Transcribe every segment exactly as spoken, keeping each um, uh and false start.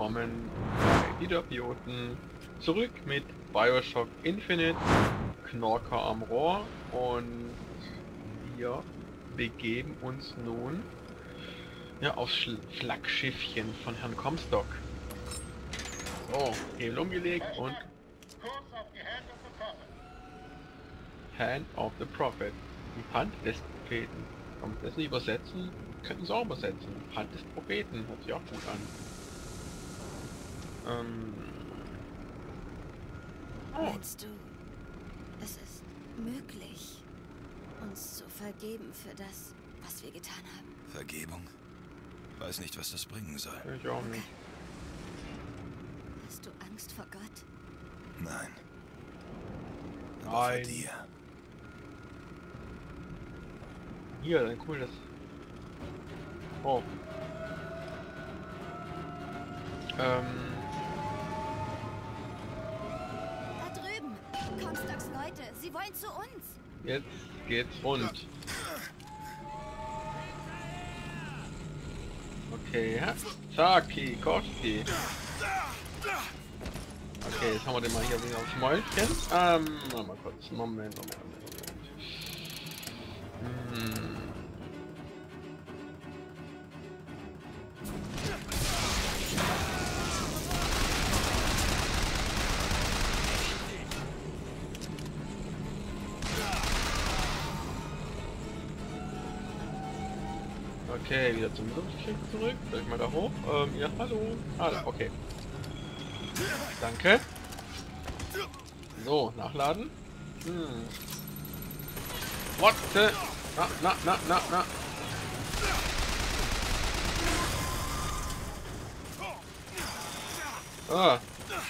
willkommen bei Wiederbioten. Zurück mit Bioshock Infinite, Knorker am Rohr, und wir begeben uns nun ja aufs Sch Flaggschiffchen von Herrn Comstock. So, Hebel umgelegt und Hand of the Prophet. Die Hand des Propheten. Kann man das nicht übersetzen? Könnten sie auch übersetzen. Hand des Propheten. Hört sich auch gut an. Ähm. Oh. Meinst du, es ist möglich, uns zu vergeben für das, was wir getan haben? Vergebung? Weiß nicht, was das bringen soll. Ich auch nicht. Hast du Angst vor Gott? Nein. Aber Nein. vor dir. Hier, dann guck mal das. Oh. Ähm. Da drüben! Comstocks Leute, sie wollen zu uns! Jetzt geht's rund. Okay, ja. Zaki, Koski. Okay, jetzt haben wir den mal hier wieder aufs Mäulchen. Ähm, warte mal kurz. Moment, Moment, Moment, Moment. Hm. Okay, wieder zum Luftschiff zurück. Soll ich mal da hoch? Ähm, ja, hallo. Ah, da, okay. Danke. So, nachladen. Hm. What the? Na, na, na, na, na. Ah.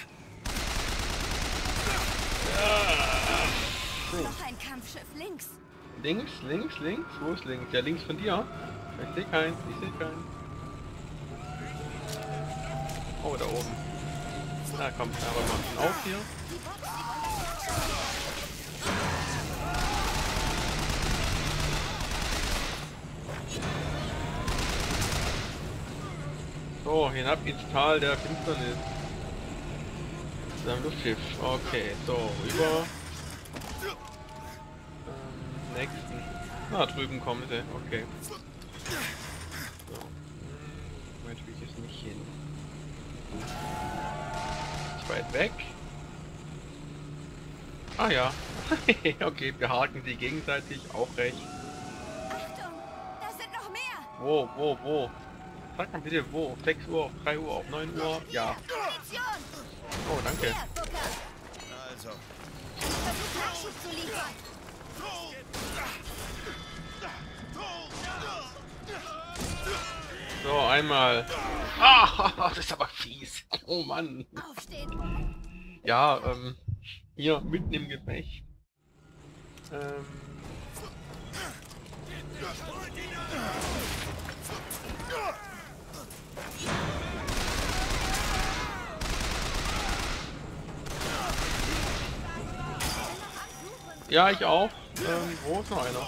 Ja. Noch ein Kampfschiff links! Links, links, links. Wo ist links? Ja, links von dir. Ich sehe keinen. Ich sehe keinen. Oh, da oben. Na komm, aber mal auf hier. So, hinab ins Tal der Finsternis. Sein Luftschiff. Okay, so, rüber. Ähm, nächsten. Na, drüben kommen sie. Okay. So. Moment, will ich jetzt nicht hin. Ist weit weg. Ah ja. Okay, wir haken die gegenseitig. Auch recht. Achtung! Da sind noch mehr! Wo, wo, wo? Sag mal bitte wo. Auf sechs Uhr, auf drei Uhr, auf neun Uhr? Ja. Munition! Oh, danke. Hier, Booker! Also, Versuch Nachschub zu liefern! So, einmal. Ah, das ist aber fies. Oh Mann. Aufstehen! Ja, ähm, hier mitten im Gefecht. Ähm. Ja, ich auch. Ähm, wo ist noch einer?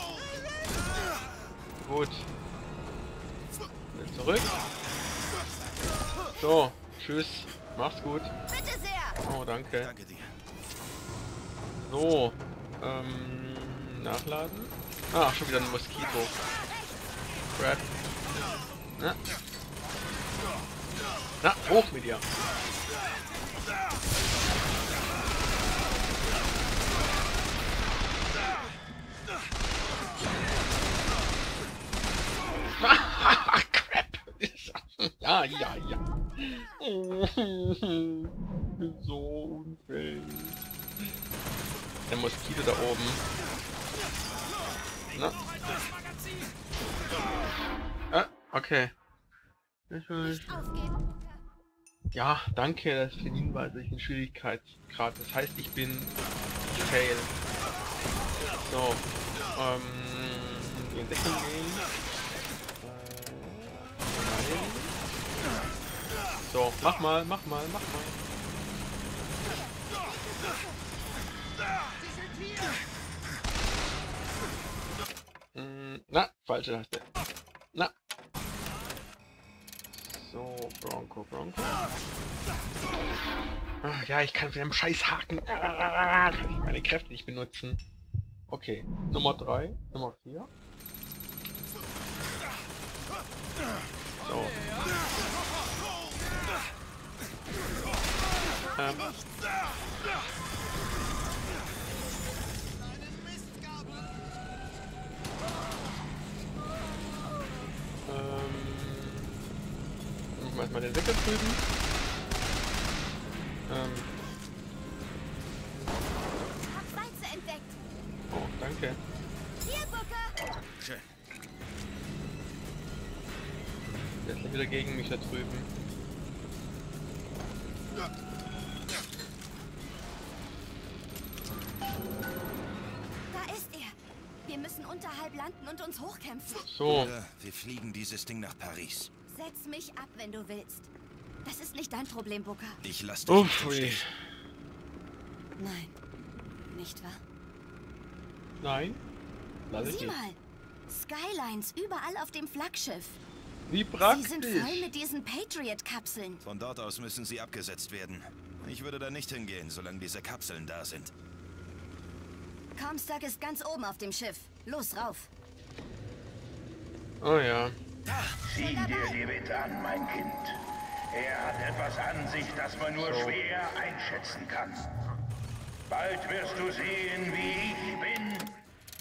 Gut. Jetzt zurück. So, tschüss. Mach's gut. Bitte sehr! Oh, danke. danke dir. So, ähm, nachladen. Ah, schon wieder ein Moskito. Crap. Na. Na, hoch mit dir. Crap. Ja, ja, ja. So unfähig. Der Moskito da oben. Na. Ah, okay. Ich will Nicht aufgeben! Ja, danke, das ist für den Hinweis, ich bin Schwierigkeitsgrad. Das heißt, ich bin Fail. So, ähm, in Deckung gehen. Äh, nein. So, mach mal, mach mal, mach mal. Mm, na, falsche Taste. Na. So, Bronco, Bronco. Ah, ja, ich kann mit dem scheiß Haken ah, kann ich meine Kräfte nicht benutzen. Okay, Nummer drei, Nummer vier. So. Ähm. Ähm. Machen wir erstmal den Wecker drüben. Ähm. Hab Walze entdeckt. Oh, danke. Hier, Booker. Schön. Der ist wieder gegen mich da drüben. Da ist er. Wir müssen unterhalb landen und uns hochkämpfen. So. Oder wir fliegen dieses Ding nach Paris. Setz mich ab, wenn du willst. Das ist nicht dein Problem, Booker. Ich lass dich Uff, nicht im ui. Stich. Nein. Nicht wahr? Nein. Lass ich Sieh nicht. mal. Skylines überall auf dem Flaggschiff. Wie Sie praktisch. sind voll mit diesen Patriot-Kapseln. Von dort aus müssen sie abgesetzt werden. Ich würde da nicht hingehen, solange diese Kapseln da sind. Comstock ist ganz oben auf dem Schiff. Los, rauf. Oh ja. Sieh dir die Witte an, mein Kind. Er hat etwas an sich, das man nur So. schwer einschätzen kann. Bald wirst du sehen, wie ich bin.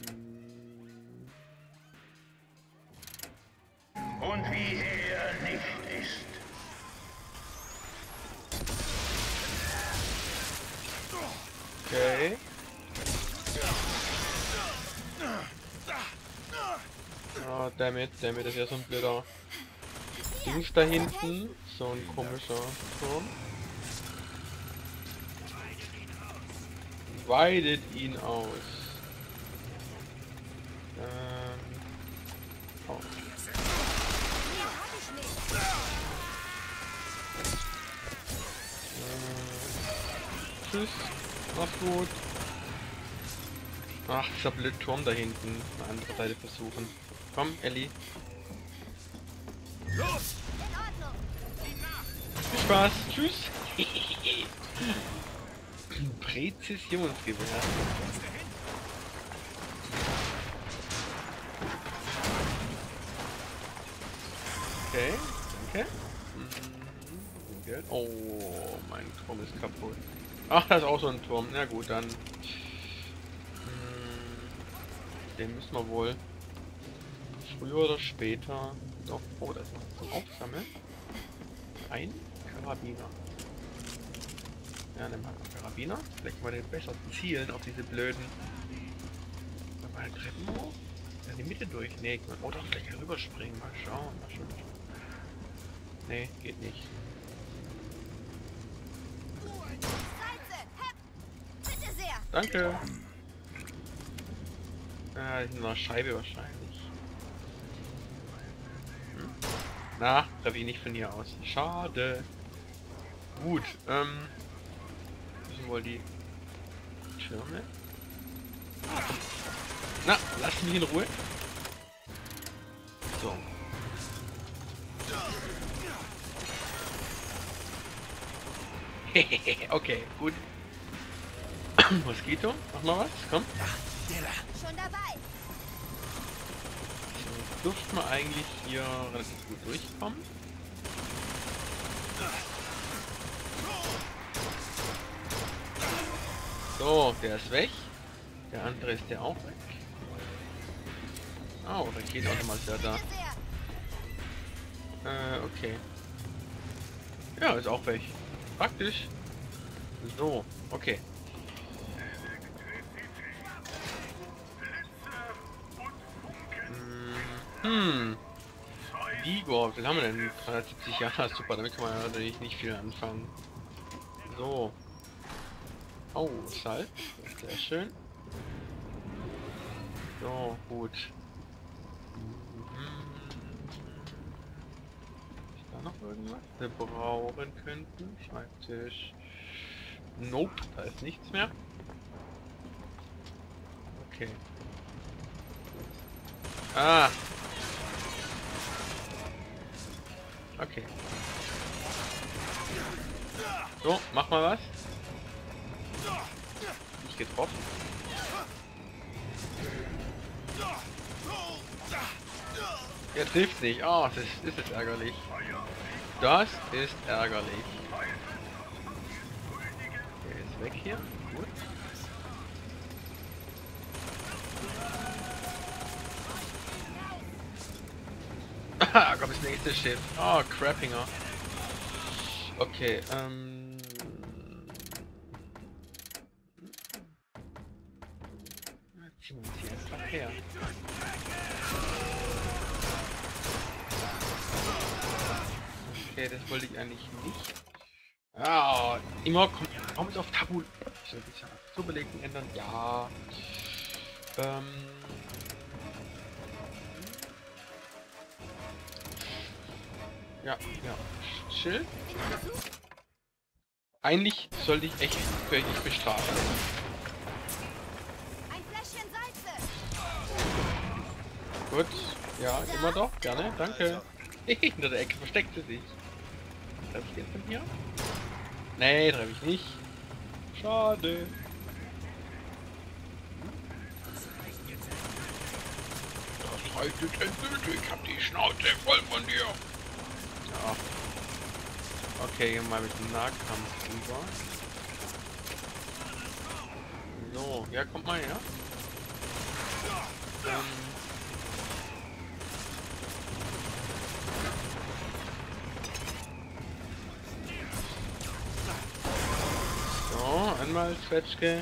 Und wie er nicht ist. Okay. Oh, damit, damit ist ja so ein blöder Dings da hinten. So ein komischer Turm. Weidet ihn aus. Ähm. Oh. Mehr hab ich nicht. Äh, tschüss. Mach's gut. Ach, dieser blöde Turm da hinten. Eine andere Seite versuchen. Komm, Ellie. In Ordnung. Viel Spaß. Tschüss. Präzisionsgewehr. Okay, danke. Mhm, Geld. Oh, mein Turm ist kaputt. Ach, das ist auch so ein Turm. Na gut, dann. Den müssen wir wohl früher oder später doch. Oh, das ist noch zum Aufsammeln. Ein Karabiner. Ja, nehmen wir einen Karabiner. Vielleicht mal den besser zielen auf diese blöden. Mal Treppen hoch. Ja, die Mitte durch. Nee, oder vielleicht rüberspringen. Mal schauen. Mal schauen. Nee, geht nicht. Walze, hepp. Bitte sehr. Danke. Ah, in einer Scheibe wahrscheinlich. Hm. Na, treffe ich nicht von hier aus. Schade. Gut, ähm. Müssen wohl die Türme. Na, lass mich in Ruhe. So. Okay, gut. Moskito, mach mal was, komm. Schon dabei. So, dürften wir eigentlich hier relativ gut durchkommen. So, der ist weg. Der andere ist der auch weg. Oh, Raketenautomat ist ja da. Bitte sehr. Äh, okay. Ja, ist auch weg. Praktisch. So, okay. Hm. Igor, wie haben wir denn? dreihundertsiebzig Jahre, super, damit kann man natürlich nicht viel anfangen. So. Oh, Salz. Sehr schön. So, gut. Ist da noch irgendwas? Wir brauchen könnten. Schreibtisch. Nope, da ist nichts mehr. Okay. Ah. Okay. So, mach mal was. Nicht getroffen. Er trifft nicht. Oh, das ist, ist jetzt ärgerlich. Das ist ärgerlich. Der ist weg hier. Gut. Haha, kommt das nächste Schiff. Oh, Crappinger. Okay, ähm... ziehen wir uns hier einfach her. Okay, das wollte ich eigentlich nicht. Ah, immer kommt, kommt auf Tabu. Ich soll das ja zu belegen ändern. Ja. Ähm... Ja, ja. Chill. Eigentlich sollte ich echt wirklich bestrafen. Ein Fläschchen Salze. Gut. Ja, immer doch. Gerne. Danke. Hinter der Ecke versteckt sie sich. Treffe ich jetzt von hier? Nee, treffe ich nicht. Schade. Das reicht jetzt endgültig. Ich hab die Schnauze voll von dir. Ja. Okay, gehen wir mal mit dem Nahkampf rüber. So, ja, kommt mal her. Ähm. So, einmal Zwetschge.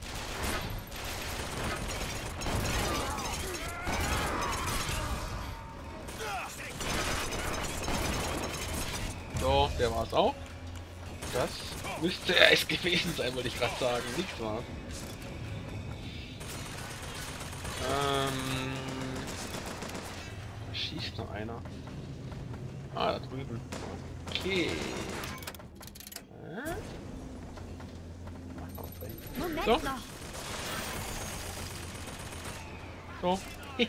So, der war's auch. Das müsste er es gewesen sein, wollte ich gerade sagen. Nichts war's. Ähm. Da schießt noch einer. Ah, da drüben. Okay. Äh? Moment So. noch. So.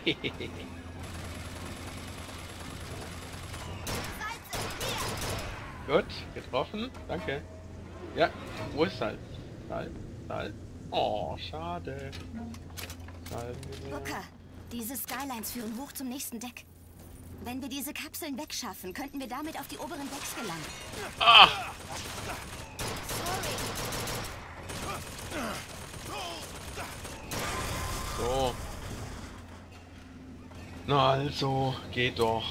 Gut, getroffen. Danke. Ja, wo ist Salz? Salz? Salz? Oh, schade. Salzgewehr. Booker, diese Skylines führen hoch zum nächsten Deck. Wenn wir diese Kapseln wegschaffen, könnten wir damit auf die oberen Decks gelangen. Ah! Sorry. So. Na also, geht doch.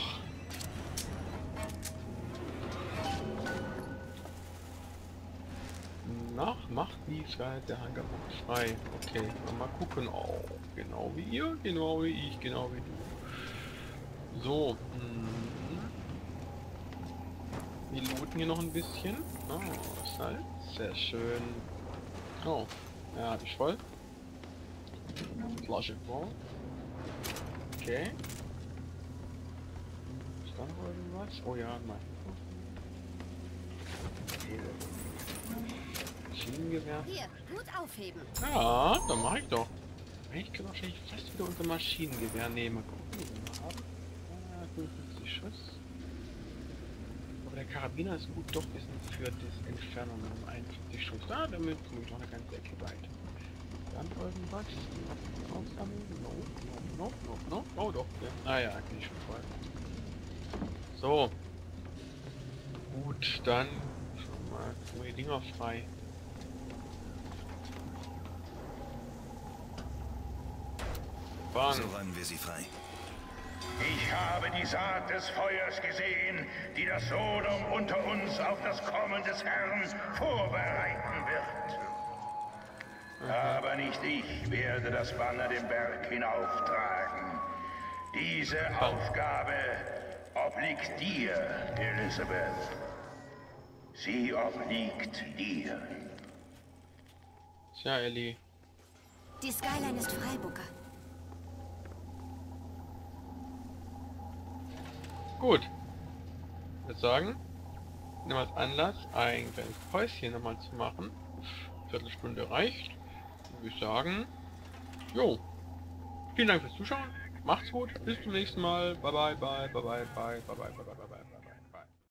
Nach macht die Sky der Hangarpunkt frei. Okay, mal gucken. Oh, genau wie ihr, genau wie ich, genau wie du. So. Hm. Wir looten hier noch ein bisschen. Oh, Salz. Sehr schön. Oh, ja, hab ich voll. Flasche voll. Okay. Ist da noch irgendwas? Oh ja, nein. Maschinengewehr. Hier, gut aufheben. Ja, dann mach ich doch. Ich kann wahrscheinlich fast wieder unser Maschinengewehr nehmen. Mal gucken, wie wir haben. Ah, fünfundfünfzig Schuss. Aber der Karabiner ist gut doch wissen für das Entfernung um einundfünfzig Schuss. Ah, damit komme ich noch eine ganze Ecke weit. Dann irgendwas? Aufsammeln? No, no, no, no, no. Oh doch, ja. Ah ja, kann ich schon voll. So. Gut, dann schon mal neue Dinger frei. Bang. So räumen wir sie frei. Ich habe die Saat des Feuers gesehen, die das Sodom unter uns auf das Kommen des Herrn vorbereiten wird. Aber nicht ich werde das Banner den Berg hinauftragen. Diese Aufgabe obliegt dir, Elizabeth. Sie obliegt dir. Tja, Ellie. Die Skyline ist frei, Booker. Gut. Ich würde sagen, nehmen wir als Anlass, ein kleines Päuschen nochmal zu machen. Viertelstunde reicht. Würde ich sagen, jo. Vielen Dank fürs Zuschauen. Macht's gut. Bis zum nächsten Mal. Bye bye bye bye bye bye bye bye bye bye bye bye.